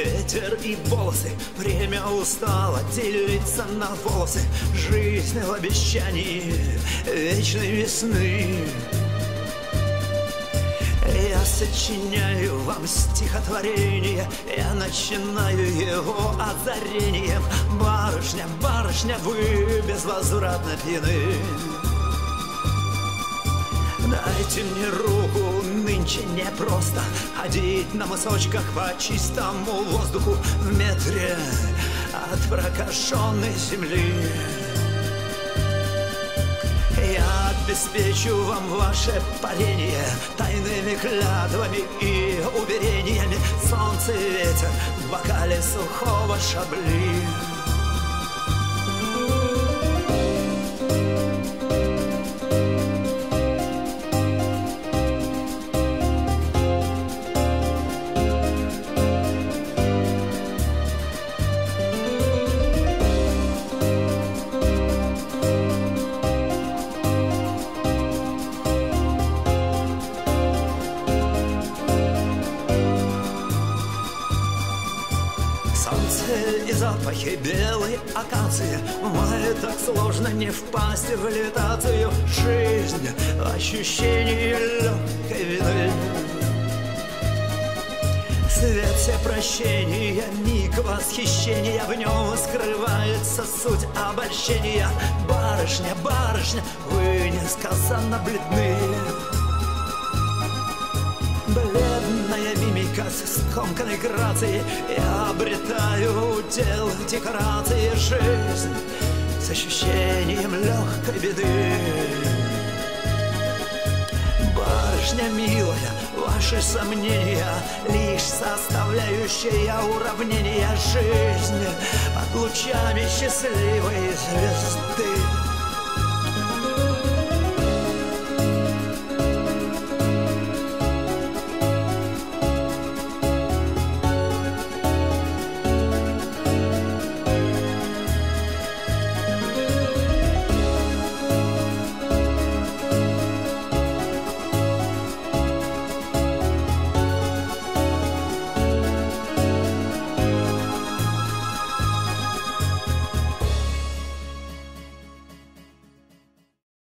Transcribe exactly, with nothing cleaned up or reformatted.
ветер и волосы. Время устало делиться на волосы. Жизнь в обещании вечной весны. Я сочиняю вам стихотворение, я начинаю его озарением. Барышня, барышня, вы безвозвратно пьяны. Дайте мне руку, нынче непросто ходить на мысочках по чистому воздуху в метре от прокаженной земли. Я обеспечу вам ваше парение тайными клятвами и уверениями. Солнце и ветер в бокале сухого шабли. И запахи белой акации. В мае так сложно не впасть в левитацию. Жизнь, ощущение легкой вины. Свет все прощения, миг восхищения. В нем скрывается суть обольщения. Барышня, барышня, вы несказанно бледны. Бледная мимика с скомканной грацией. Я обретаю удел декорации. Жизнь с ощущением легкой беды. Барышня милая, ваши сомнения лишь составляющая уравнение. Жизнь под лучами счастливой звезды.